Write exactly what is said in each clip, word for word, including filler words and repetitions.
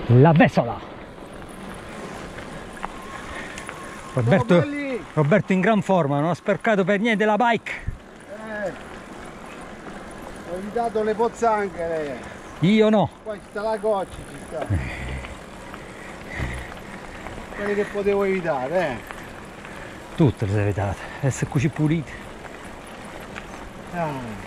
La Vesola. Roberto, Roberto in gran forma, non ha sporcato per niente la bike. Eh, ho evitato le pozzanghere. Io no. Qua ci sta la goccia, ci sta. Quelle che potevo evitare, eh. Tutte le sei evitate, essere così pulite. Ah.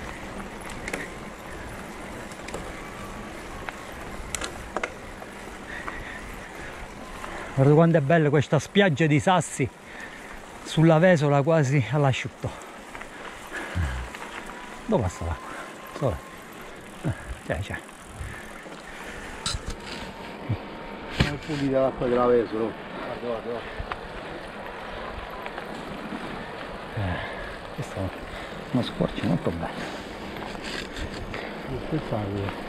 Guarda quanto è bella questa spiaggia di sassi sulla Vesola, quasi all'asciutto. Dove passa l'acqua? Sole. C'è, c'è. È pulita l'acqua della Vesola. Guarda, guarda, guarda. Eh, questa è una squarcia molto bella. Che fai?